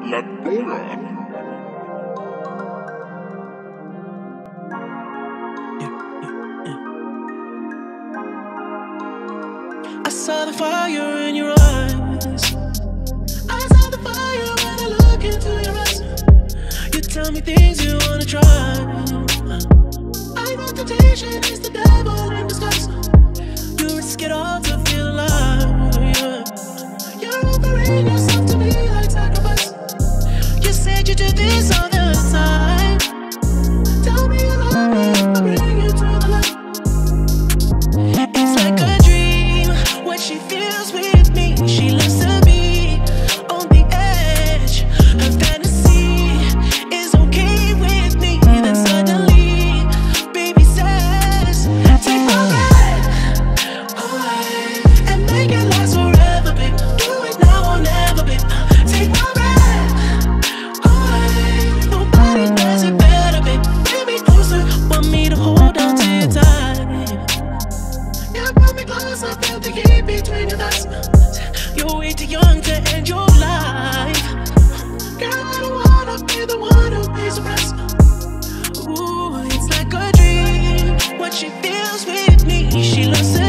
La Dora. I saw the fire in your eyes. I saw the fire when I look into your eyes. You tell me things you wanna try. I know temptation is the devil in disguise. You risk it all to feel alive, yeah. You're offering yourself to me like sacrifice. You said you do this all the time. Tell me you love me, I'll bring you to the light. It's like a dream when she feels with me. She loves to be on the edge. Her fantasy is okay with me. Then suddenly, baby says, take my breath away and make it last forever, babe. Do it now or never, babe. Take my breath away. Nobody does it better, babe. Bring me closer, want me to hold on to you tight. Yeah, brought me close, I felt the heat between your thighs. You're way too young to end your life. Girl, I don't wanna be the one who pays the price. Ooh, it's like a dream when she feels with me. She loves